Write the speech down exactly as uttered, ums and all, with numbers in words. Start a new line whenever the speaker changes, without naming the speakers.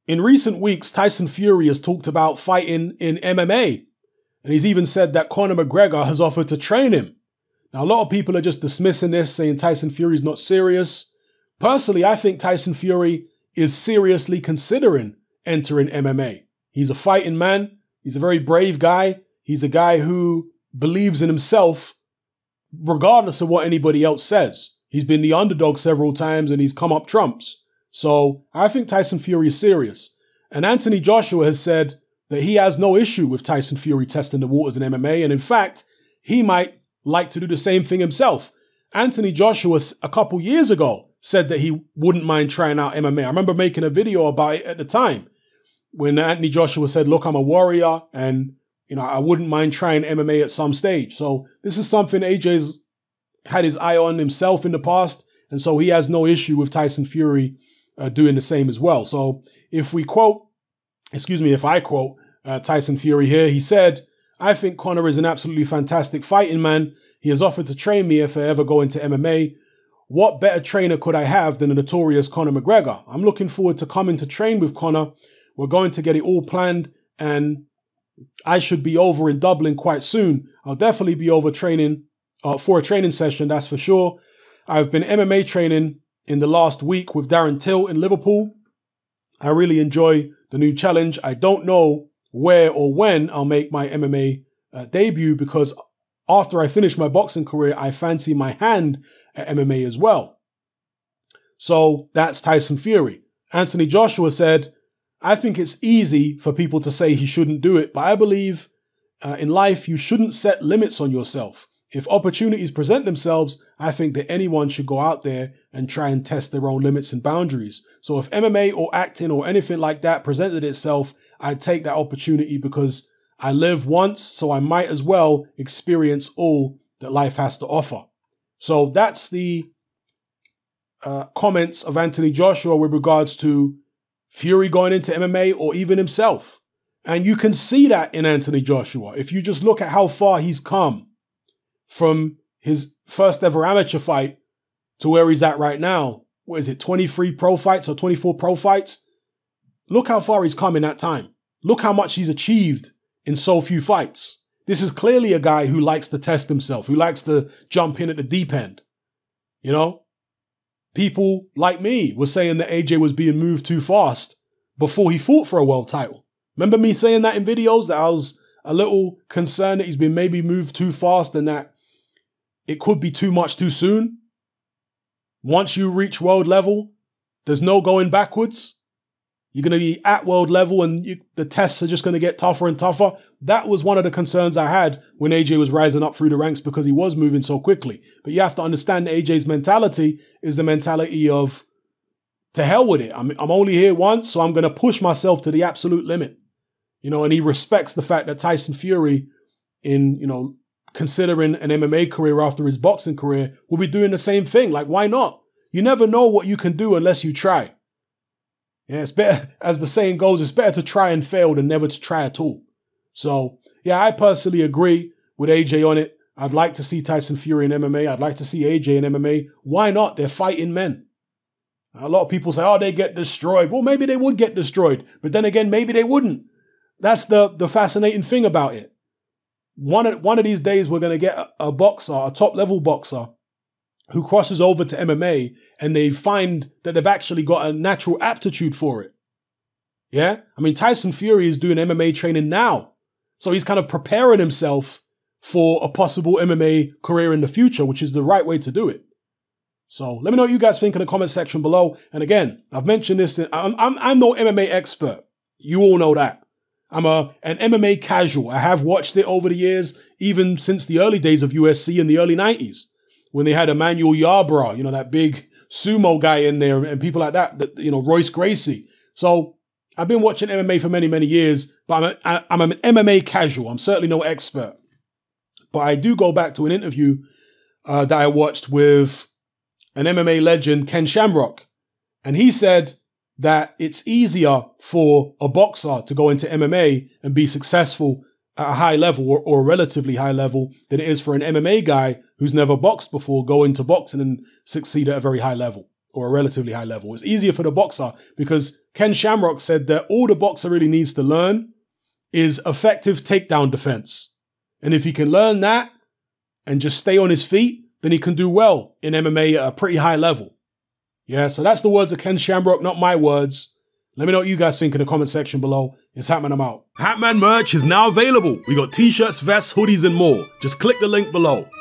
in recent weeks, Tyson Fury has talked about fighting in M M A. And he's even said that Conor McGregor has offered to train him. Now, a lot of people are just dismissing this, saying Tyson Fury is not serious. Personally, I think Tyson Fury is seriously considering entering M M A. He's a fighting man. He's a very brave guy. He's a guy who believes in himself, regardless of what anybody else says. He's been the underdog several times and he's come up trumps. So I think Tyson Fury is serious. And Anthony Joshua has said that he has no issue with Tyson Fury testing the waters in M M A. And in fact, he might like to do the same thing himself. Anthony Joshua, a couple years ago, said that he wouldn't mind trying out M M A. I remember making a video about it at the time when Anthony Joshua said, look, I'm a warrior and, you know, I wouldn't mind trying M M A at some stage. So this is something A J's had his eye on himself in the past. And so he has no issue with Tyson Fury uh, doing the same as well. So if we quote, excuse me, if I quote uh, Tyson Fury here, he said, I think Conor is an absolutely fantastic fighting man. He has offered to train me if I ever go into M M A. What better trainer could I have than the notorious Conor McGregor? I'm looking forward to coming to train with Conor. We're going to get it all planned and I should be over in Dublin quite soon. I'll definitely be over training uh, for a training session, that's for sure. I've been M M A training in the last week with Darren Till in Liverpool. I really enjoy the new challenge. I don't know where or when I'll make my M M A uh, debut because after I finish my boxing career, I fancy my hand at M M A as well. So that's Tyson Fury. Anthony Joshua said, I think it's easy for people to say he shouldn't do it, but I believe uh, in life you shouldn't set limits on yourself. If opportunities present themselves, I think that anyone should go out there and try and test their own limits and boundaries. So if M M A or acting or anything like that presented itself, I'd take that opportunity because I live once, so I might as well experience all that life has to offer. So that's the uh, comments of Anthony Joshua with regards to Fury going into M M A or even himself. And you can see that in Anthony Joshua. If you just look at how far he's come from his first ever amateur fight to where he's at right now. What is it, twenty-three pro fights or twenty-four pro fights? Look how far he's come in that time. Look how much he's achieved in so few fights. This is clearly a guy who likes to test himself, who likes to jump in at the deep end. You know, people like me were saying that A J was being moved too fast before he fought for a world title. Remember me saying that in videos, that I was a little concerned that he's been maybe moved too fast and that it could be too much too soon. Once you reach world level, there's no going backwards. You're going to be at world level and you, the tests are just going to get tougher and tougher. That was one of the concerns I had when A J was rising up through the ranks because he was moving so quickly. But you have to understand A J's mentality is the mentality of, to hell with it. I'm, I'm only here once, so I'm going to push myself to the absolute limit. You know, and he respects the fact that Tyson Fury, in, you know, considering an M M A career after his boxing career, will be doing the same thing. Like, why not? You never know what you can do unless you try. Yeah, it's better, as the saying goes, it's better to try and fail than never to try at all. So, yeah, I personally agree with A J on it. I'd like to see Tyson Fury in M M A. I'd like to see A J in M M A. Why not? They're fighting men. A lot of people say, oh, they get destroyed. Well, maybe they would get destroyed. But then again, maybe they wouldn't. That's the, the fascinating thing about it. One of, one of these days, we're going to get a, a boxer, a top-level boxer, who crosses over to M M A and they find that they've actually got a natural aptitude for it. Yeah? I mean, Tyson Fury is doing M M A training now. So he's kind of preparing himself for a possible M M A career in the future, which is the right way to do it. So let me know what you guys think in the comment section below. And again, I've mentioned this, I'm, I'm, I'm no M M A expert. You all know that. I'm a, an M M A casual. I have watched it over the years, even since the early days of U F C in the early nineties. When they had Emmanuel Yarbrough, you know, that big sumo guy in there and people like that, that, you know, Royce Gracie. So I've been watching M M A for many, many years, but I'm, a, I'm an M M A casual. I'm certainly no expert. But I do go back to an interview uh, that I watched with an M M A legend, Ken Shamrock. And he said that it's easier for a boxer to go into M M A and be successful at a high level or, or a relatively high level than it is for an M M A guy who's never boxed before go into boxing and succeed at a very high level. or a relatively high level. It's easier for the boxer because Ken Shamrock said that all the boxer really needs to learn is effective takedown defense. And if he can learn that and just stay on his feet, then he can do well in M M A at a pretty high level. Yeah, so that's the words of Ken Shamrock, not my words. Let me know what you guys think in the comment section below. It's Hatman, I'm out. Hatman merch is now available. We got t-shirts, vests, hoodies, and more. Just click the link below.